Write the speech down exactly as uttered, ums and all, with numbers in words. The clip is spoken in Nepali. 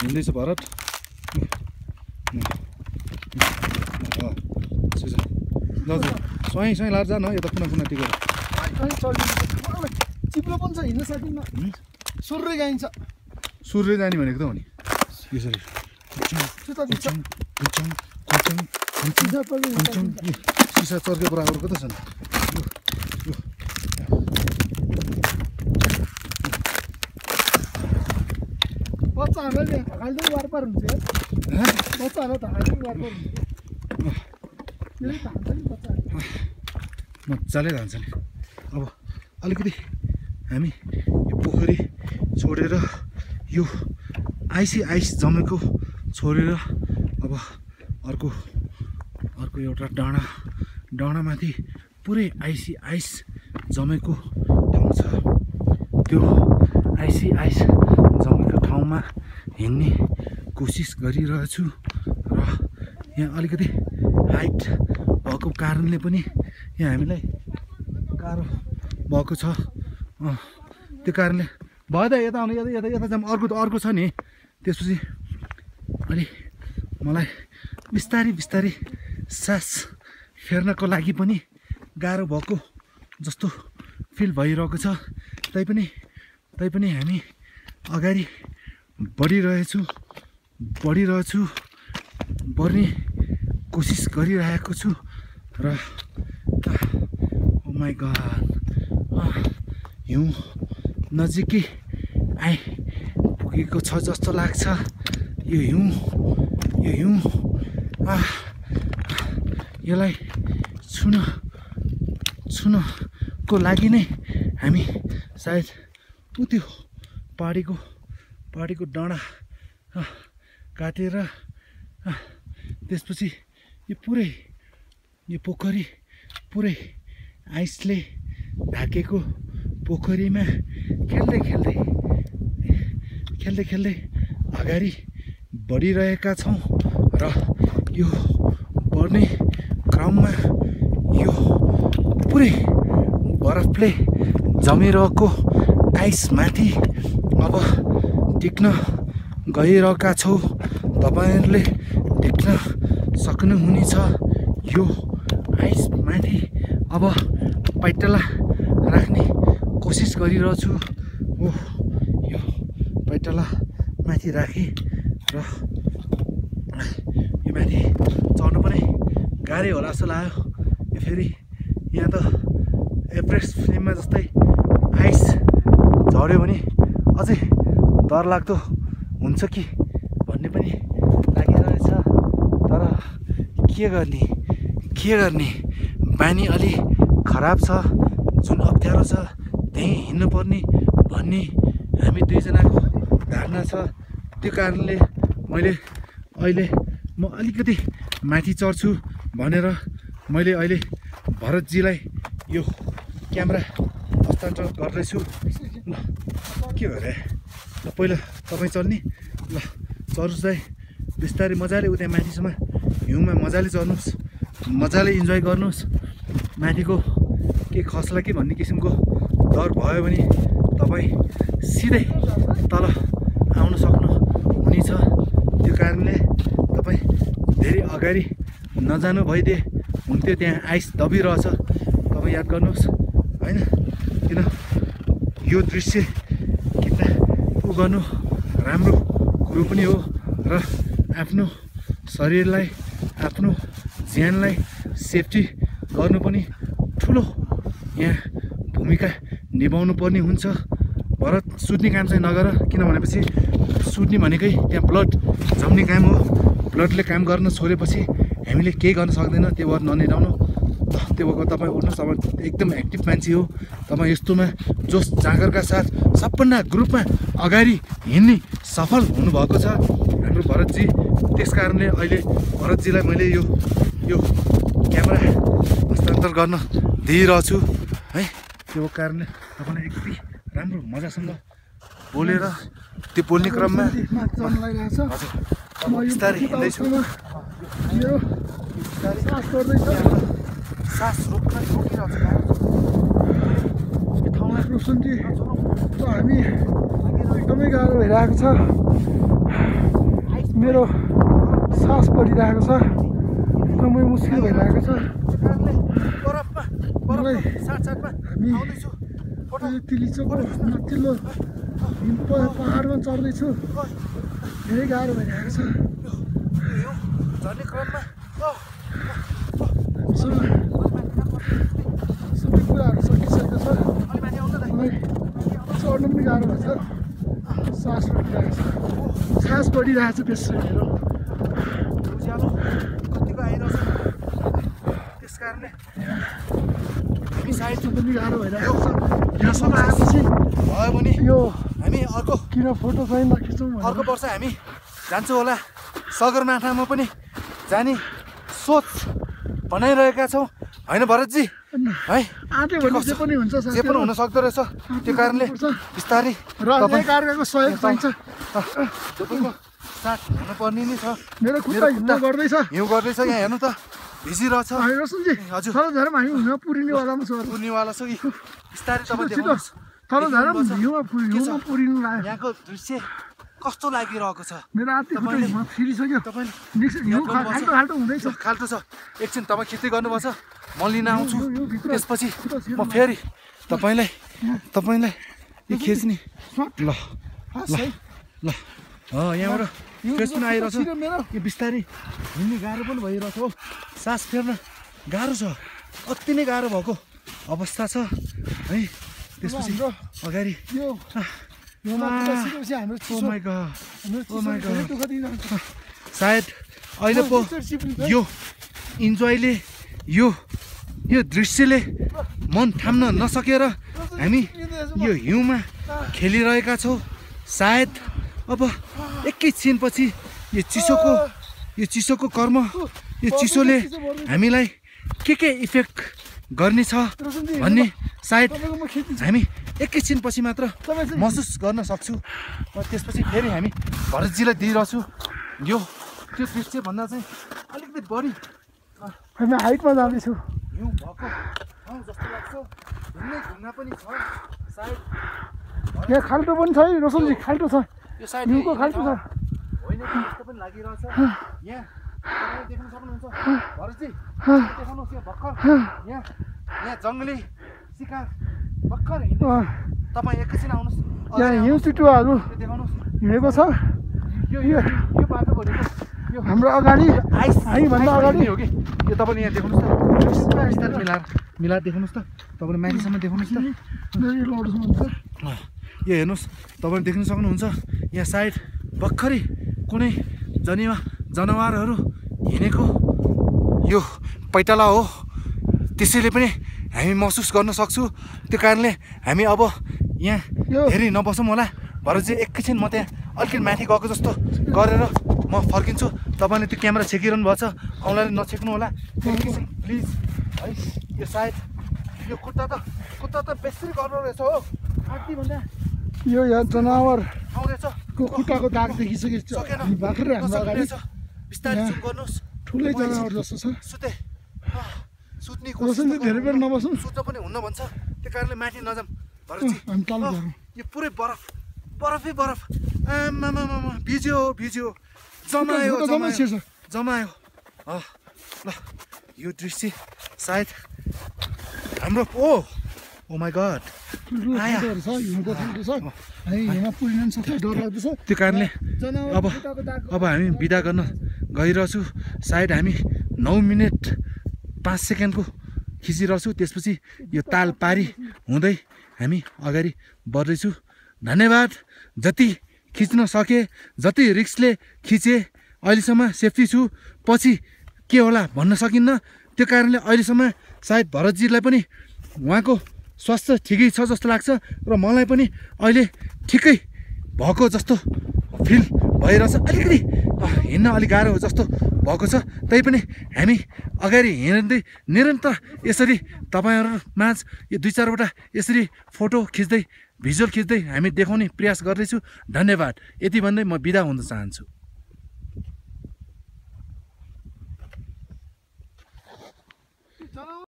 हिँड्दैछ भरत ल स्वाई स्वाई लाएर जान यता कुना कुना टिकेर चिप्लो पनि छ हिँड्न सकिन्न सुर्रै गाइन्छ सुर्रै जाने भनेको त हो नि यसरी सिसा चर्के बराबर कता छ बच्चाहरूले हाल्दै वारपार हुन्छ बच्चाहरू त हाल्दै वारपार हुन्छ मजाले जान्छ नि अब अलिकति हामी यो पोखरी छोडेर यो आइसी आइस जमेको छोडेर अब अर्को अर्को एउटा डाँडा डाँडामाथि पुरै आइसी आइस जमेको ठाउँ छ त्यो आइसी आइस जमेको ठाउँमा हिँड्ने कोसिस गरिरहेछु र यहाँ अलिकति हाइट भएको कारणले पनि यहाँ हामीलाई गाह्रो भएको छ त्यो कारणले भयो त यता आउनु यता यता यता जाऊँ अर्को त अर्को छ नि त्यसपछि अलि मलाई बिस्तारै बिस्तारै सास फेर्नको लागि पनि गाह्रो भएको जस्तो फिल भइरहेको छ तैपनि तैपनि हामी अगाडि बढिरहेछु बढिरहेछु बढ्ने कोसिस गरिरहेको छु र ओ माई गॉड हिउँ नजिकै आइपुगेको छ जस्तो लाग्छ यो हिउँ यो हिउँ यसलाई छुन छुनको लागि नै हामी सायद उ त्यो पहाडीको पहाडीको डाँडा काटेर त्यसपछि यो पुरै यो पोखरी पुरै आइसले ढाकेको पोखरीमा खेल्दै खेल्दै खेल्दै खेल्दै अगाडि बढिरहेका छौँ र यो बढ्ने क्रममा यो पुरै बरफले जमिरहेको आइसमाथि अब टिक्न गइरहेका छौँ तपाईहरुले देख्न सक्नुहुनेछ यो आइसमाथि अब पैटला राख्ने कोसिस गरिरहेछु हो यो पैटला माथि राखेँ र यो माथि चढ्नु पनि गाह्रै होला जस्तो लाग्यो यो फेरि यहाँ त एभरेस्ट फिल्ममा जस्तै आइस झऱ्यो भने अझै डरलाग्दो हुन्छ कि भन्ने पनि लागिरहेछ तर के गर्ने के गर्ने बानी अलि खराब छ जुन अप्ठ्यारो छ त्यहीँ हिँड्नुपर्ने भन्ने हामी दुईजनाको धारणा छ त्यो कारणले मैले अहिले म अलिकति माथि चढ्छु भनेर मैले अहिले भरतजीलाई यो क्यामेरा हस्तान्तरण गर्दैछु ल के भरे ल पहिला तपाईँ चढ्ने ल चढ्नुहोस् दाइ बिस्तारै मजाले उता माथिसम्म हिउँमा मजाले चढ्नुहोस् मजाले इन्जोय गर्नुहोस् माथिको के खस्ला कि भन्ने किसिमको डर भयो भने तपाईँ सिधै तल आउन सक्नु हुनेछ त्यो कारणले तपाईँ धेरै अगाडि नजानु भइदिए हुन्थ्यो त्यहाँ आइस दबिरहेछ तपाईँ याद गर्नुहोस् होइन किन यो दृश्य किन उ गर्नु राम्रो कुरो पनि हो र आफ्नो शरीरलाई आफ्नो ज्यानलाई सेफ्टी गर्नु पनि ठुलो यहाँ भूमिका निभाउनु पर्ने हुन्छ भरत सुत्ने काम चाहिँ नगर किन भनेपछि सुत्ने भनेकै त्यहाँ ब्लड जम्ने काम हो ब्लडले काम गर्न छोडेपछि हामीले केही गर्न सक्दैन त्यो भएर ननिराउनु त्यो भएको तपाईँ उठ्नुहोस् तपाईँ एकदम एक्टिभ मान्छे हो तपाईँ यस्तोमा जोस जाँगरका साथ सबभन्दा ग्रुपमा अगाडि हिँड्ने सफल हुनुभएको छ हाम्रो भरतजी त्यस कारणले अहिले भरतजीलाई मैले यो यो क्यामेरा हस्तान्तरण गर्न दिइरहेछु है त्यो कारणले तपाईँलाई एकदमै राम्रो मजासँग बोलेर त्यो बोल्ने क्रममा बिस्तारै हिँड्दैछु सास रोक्न रोकिरहेको यो ठाउँमा रोशनजी हामी एकदमै गाह्रो भइरहेको छ मेरो सास बढिरहेको छ एकदमै मुस्किल भइरहेको छ बरफमा बरफमा साथसाथमा आउँदैछु तिलिचोको माथिल्लो हिम पहाडमा चढ्दैछु धेरै गाह्रो भइरहेको छ झर्ने क्रममा सबै कुराहरू सकिसकेको छ मलाई चढ्नु पनि गाह्रो भएको छ सास बढिरहेको छ सास बढिरहेको छ बेसी मेरो उज्यालो कतिको आइरहेछ त्यस कारणले हामी साइड पनि गाह्रो भइरहेको छ यहाँसम्म आएपछि भयो भने यो हामी अर्को किन फोटो चाहिँ नखिचौँ अर्को वर्ष हामी जान्छौँ होला सगरमाथामा पनि जाने सोच बनाइरहेका छौँ होइन भरतजी है आँटे भने जे पनि हुन्छ जे पनि हुन सक्दो रहेछ त्यो कारणले बिस्तारै र एकअर्काको सहयोग चाहिन्छ तपाईँको साथ हुनुपर्ने नै छ मेरो खुट्टा हिँड्न गर्दैछ हिउँ गर्दैछ यहाँ हेर्नु त भिजिरहेछ रोशनजी हजुर थलो झरम हामी हुन पुरिनेवालामा छौँ पुर्नेवाला छ कि बिस्तारै तपाईँ छिटो देखाउनुहोस् थलो झरम हिउँमा हिउँमा पुरिनु लाग्यो यहाँको दृश्य कस्तो लागिरहेको छ मेरो आँटी खुट्टा हिउँमा फिरिसक्यो तपाईँले हिउँ खाल्टो खाल्टो हुँदैछ खाल्टो छ एकछिन तपाईँ खिच्दै गर्नुपर्छ म लिन आउँछु यो- यो भित्र- त्यसपछि म फेरि तपाईँलाई तपाईँलाई यो खिच्ने ल हस् है ल अँ यहाँबाट फेस पनि आइरहेछ छिटो मेरो यो बिस्तारै हिँड्ने गाह्रो पनि भइरहेछ हो सास फेर्न गाह्रो छ अति नै गाह्रो भएको अवस्था छ है त्यसपछि हाम्रो अगाडि यो हिउँमा खुट्टा सिकेपछि हाम्रो ओ चिसो माई गड हाम्रो Oh my चिसो धेरै God. दुःख दिइरहन्छ सायद अहिले पो भित्र चिप्लिन्छ है। यो इन्जोयले यो यो दृश्यले मन थाम्न नसकेर हामी यो हिउँमा खेलिरहेका छौँ सायद अब एकैछिनपछि यो चिसोको यो चिसोको कर्म यो चिसोले हामीलाई के के इफेक्ट गर्नेछ रोशनजी, भन्ने सायद तपाईँको म खिचिदिन्छु हामी एकैछिनपछि मात्र तपाईँ चाहिँ महसुस गर्न सक्छु र त्यसपछि फेरि हामी भरतजीलाई दिइरहेछु यो त्यो दृश्य भन्दा चाहिँ अलिकति बढी हामी हाइटमा जाँदैछु हिउँ भएको ठाउँ जस्तो लाग्छ घुम्ने घुम्न पनि छ सायद यहाँ खाल्टो पनि छ है रोशनजी खाल्टो छ यो सायद हिउँको खाल्टो छ होइन कि जस्तो पनि लागिरहेछ यहाँ तपाईँले देख्न सक्नुहुन्छ भरतजी देखाउनुहोस् यहाँ भर्खर यहाँ यहाँ जङ्गली शिकार भर्खर हिँड्दै अँ, तपाईँ एकैछिन आउनुहोस् यहाँ अगाडि हिउँ आउनुहोस्, चितुवाहरू त्यो देखाउनुहोस् हिँडेको छ यो यो यो बाटो भनेको यो हाम्रो अगाडि आइस हामीभन्दा आइस अगाडि हिँड्ने हो कि यो तपाईँले यहाँ देख्नुहोस् त बिस्तारै बिस्तारै मिलाएर मिलाएर देखाउनुहोस् त तपाईँले माथिसम्म देखाउनुहोस् त यो लड्छु भन्छ अँ, यो हेर्नुहोस् तपाईँले देख्न सक्नुहुन्छ यहाँ सायद भर्खरै कुनै जनिवा जनावरहरू हिँडेको यो पैताला हो त्यसैले पनि हामी महसुस गर्न सक्छौँ त्यो कारणले हामी अब यहाँ यो- धेरै नबसौँ होला भरे चाहिँ एकैछिन म त्यहाँ अलिकति माथि गएको जस्तो गरेर म फर्किन्छु तपाईँले त्यो क्यामेरा छेकिरहनु भएको छ औँलाले नछेक्नु होला एकैछिन प्लिज है यो सायद यो खुट्टा त खुट्टा त बेसी गर्नु रहेछ हो आँटी भन्दा यो यहाँ जनावर आउँदैछ को खुट्टाको दाग देखिसकेको छ सकेन हामी भर्खरै हाम्रो नसक्ने अगाडि रहेछ बिस्तारै यहाँ चुप गर्नुहोस् ठुलै जनावर जस्तो छ सुते अँ, सुत्ने रोशनजी धेरै बेर नबसौँ सुत्न पनि हुन्न भन्छ त्यो कारणले माथि नजाऊँ भरतजी हामी तल अँ, झरौँ यो पुरै बरफ बरफै बरफ आमामामा भिज्यो भिज्यो जमायो खुट्टा जम्मै जमायो छिर्छ जमायो अँ ल यो दृश्य सायद हाम्रो ओ ओ माई गड ठुल्ठुलो आया। खाल्टोहरू छ हिउँको खाल्टो छ है हिउँमा पुरिन पनि सक्छ डर लाग्दैछ त्यो कारणले जनावर अब खुट्टाको दाग अब हामी बिदा गर्न गइरहेछु सायद हामी नौ मिनट पाँच सेकेन्डको खिचिरहेछु त्यसपछि यो ताल पारी हुँदै हामी अगाडि बढ्दैछु धन्यवाद जति खिच्न सके जति रिक्सले खिचेँ अहिलेसम्म सेफ्टी छु पछि के होला भन्न सकिन्न त्यो कारणले अहिलेसम्म सायद भरतजीलाई पनि उहाँको स्वास्थ्य ठिकै छ जस्तो लाग्छ र मलाई पनि अहिले ठिकै भएको जस्तो फिल भइरहेछ अलिकति अँ, हिँड्न अलिक गाह्रो जस्तो भएको छ तैपनि हामी अगाडि हिँड्दै निरन्तर यसरी तपाईँहरू माझ यो दुई चारवटा यसरी फोटो खिच्दै भिजुअल खिच्दै हामी देखाउने प्रयास गर्दैछु धन्यवाद यति भन्दै म बिदा हुन चाहन्छु।